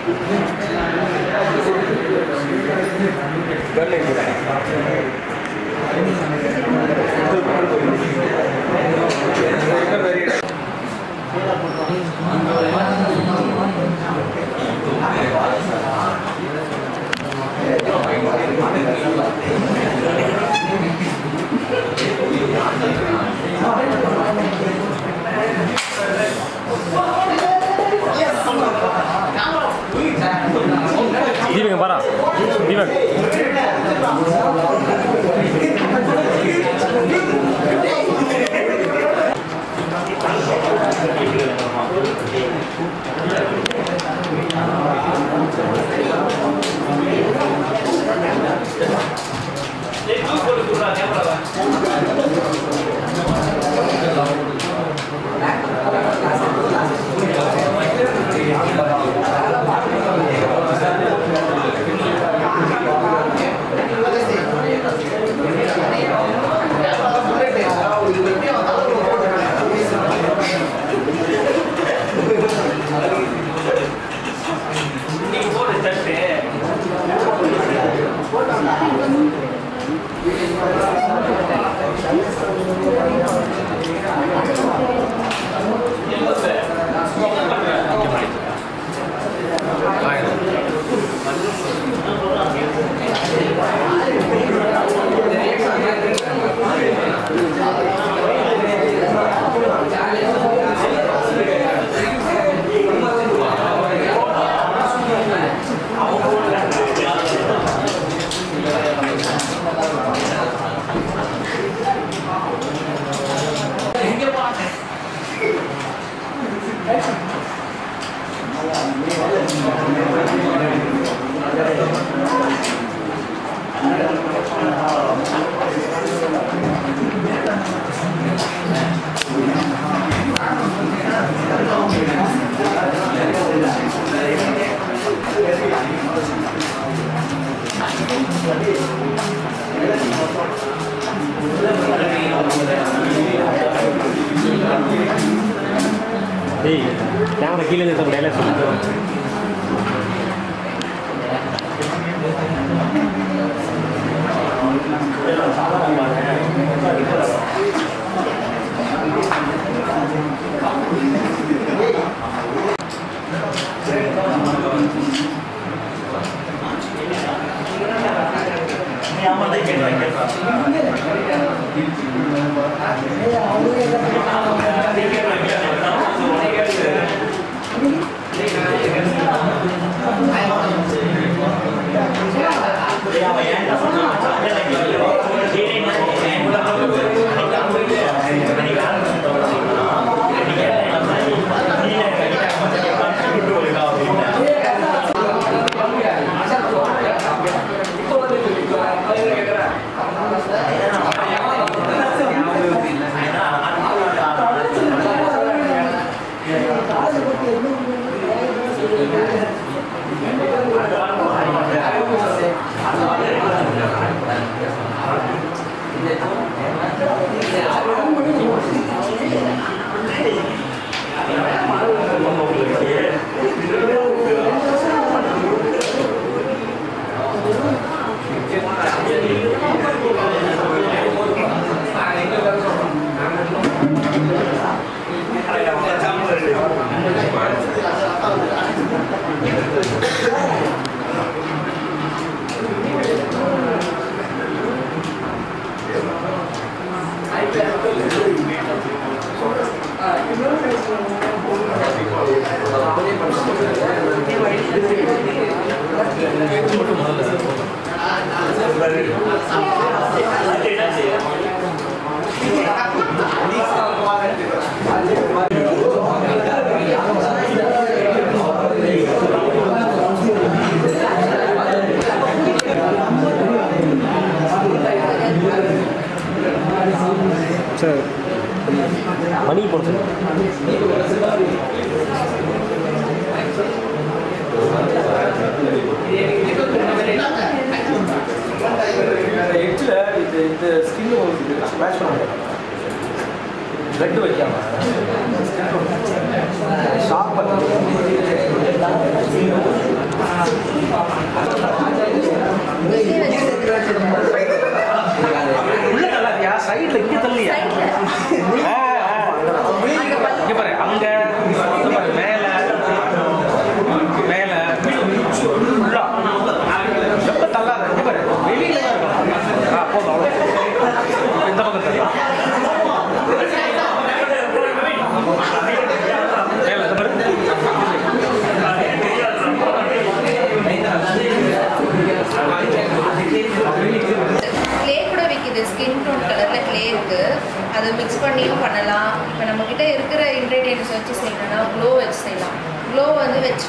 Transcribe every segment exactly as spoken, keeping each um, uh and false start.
Dívek para. Dívek. Hey, jangan lagi lagi sama Dallas. சரி மணி போட்டு எட்ஜில் இது இந்த ஸ்கின் மேட்ச் பண்ண ப்ளட் வைக்காம ஷார்ப் பண்ண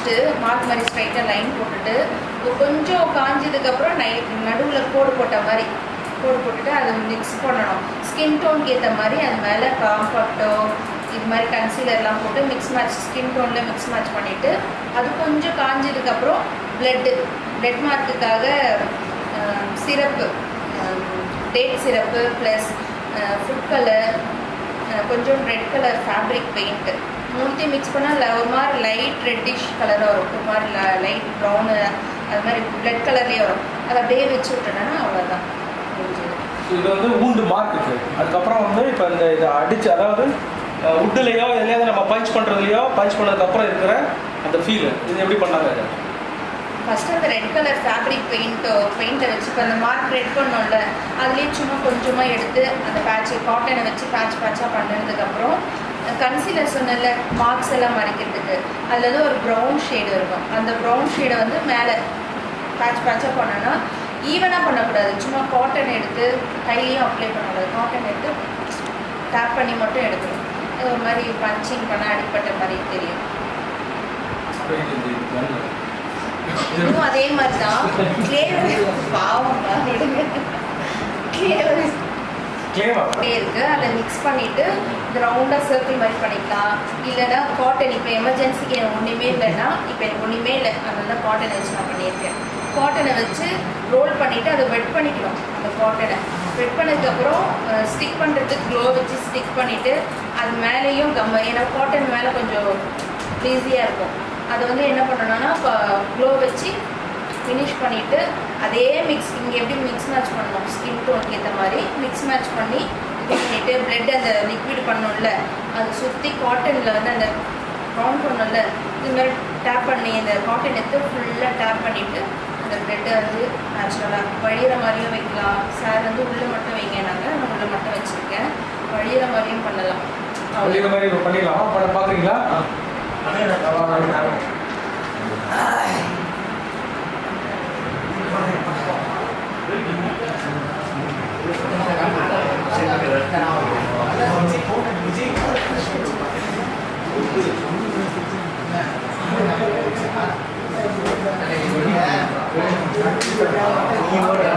வச்சுட்டு மார்க் மாதிரி ஸ்ட்ரைட்டாக லைன் போட்டுட்டு கொஞ்சம் காஞ்சதுக்கப்புறம் நை நடுவில் கோடு போட்ட மாதிரி கோடு போட்டுட்டு அதை மிக்ஸ் பண்ணணும். ஸ்கின் டோனுக்கு ஏற்ற மாதிரி அது மேலே காம்பாக்டோ இது மாதிரி கன்சீலர்லாம் போட்டு மிக்ஸ் மேட்ச் ஸ்கின் டோனில் மிக்ஸ் மேட்ச் பண்ணிவிட்டு அது கொஞ்சம் காஞ்சதுக்கப்புறம் ப்ளட்டு ப்ளட் மார்க்குக்காக syrup date syrup plus food colour கொஞ்சம் ரெட் கலர் ஃபேப்ரிக் பெயிண்ட்டு மூணுத்தையும் மிக்ஸ் பண்ணால் ஒரு மாதிரி லைட் ரெட்டிஷ் கலராக வரும். ஒரு மாதிரி லைட் ப்ரௌனு அது மாதிரி ப்ளட் கலர்லேயே வரும். அதை அப்படியே வச்சு விட்டோன்னா அவ்வளோதான். இது வந்து ஊண்டு மார்க் இருக்குது. அதுக்கப்புறம் வந்து இப்போ இந்த இதை அடித்து அதாவது உட்டுலேயோ எதுலையாவது நம்ம பஞ்ச் பண்ணுறதுலையோ பஞ்ச் பண்ணதுக்கப்புறம் இருக்கிற அந்த ஃபீல் இது எப்படி பண்ணாங்க? ஃபஸ்ட்டு அந்த ரெட் கலர் ஃபேப்ரிக் பெயிண்ட்டோ பெயிண்ட்டை வச்சு இப்போ அந்த மார்க் ரெட் பண்ணோம்ல அதுலேயே சும்மா கொஞ்சமாக எடுத்து அந்த பேட்சை காட்டனை வச்சு பேட்ச் பேட்சாக பண்ணதுக்கப்புறம் கன்சீலர் சொன்னல மார்க்ஸ் எல்லாம் மறைக்கிறதுக்கு அதில் வந்து ஒரு ப்ரௌன் ஷேடு இருக்கும். அந்த ப்ரௌன் ஷேடை வந்து மேலே பேட்ச் பேட்சாக பண்ணோன்னா ஈவனாக பண்ணக்கூடாது. சும்மா காட்டன் எடுத்து கையிலையும் அப்ளை பண்ணக்கூடாது. காட்டன் எடுத்து டேப் பண்ணி மட்டும் எடுக்கணும். அது ஒரு மாதிரி பஞ்சிங் பண்ண அடிப்பட்ட மாதிரி தெரியும். இதுவும் அதே மாதிரி தான் கிளேவர் பாவம் கிளேவர் இருக்கு. அதை மிக்ஸ் பண்ணிட்டு இந்த ரவுண்டாக சர்க்கிள் மாதிரி பண்ணிக்கலாம். இல்லைன்னா காட்டன் இப்போ எமர்ஜென்சிக்கு எனக்கு ஒன்றுமே இல்லைன்னா இப்போ எனக்கு ஒன்றுமே இல்லை அதனால காட்டன் வச்சு நான் பண்ணியிருக்கேன். காட்டனை வச்சு ரோல் பண்ணிவிட்டு அதை வெட் பண்ணிக்கணும். அந்த காட்டனை வெட் பண்ணதுக்கப்புறம் ஸ்டிக் பண்ணுறதுக்கு க்ளோ வச்சு ஸ்டிக் பண்ணிவிட்டு அது மேலேயும் கம் ஏன்னா காட்டன் மேலே கொஞ்சம் ஈஸியாக இருக்கும். அதை வந்து என்ன பண்ணணும்னா இப்போ க்ளோ வச்சு ஃபினிஷ் பண்ணிவிட்டு அதே மிக்ஸ் இங்கே எப்படி மிக்ஸ் மேட்ச் பண்ணணும் ஸ்கின் டோனுக்கு ஏற்ற மாதிரி மிக்ஸ் மேட்ச் பண்ணி இது பண்ணிவிட்டு ப்ளட் அந்த லிக்விட் பண்ணோம்ல அதை சுற்றி காட்டனில் வந்து அந்த ரவுண்ட் பண்ணோம்ல இது மாதிரி டேப் பண்ணி அந்த காட்டன் எடுத்து ஃபுல்லாக டேப் பண்ணிவிட்டு அந்த ப்ளட்டை வந்து நேச்சுரலாக வழியிற மாதிரியும் வைக்கலாம். சார் வந்து உள்ளே மட்டும் வைங்க, நாங்கள் நான் உள்ளே மட்டும் வச்சுருக்கேன். வழியிற மாதிரியும் பண்ணலாம். வழியிற மாதிரி பண்ணிடலாமா? படம் பார்க்குறீங்களா? நீ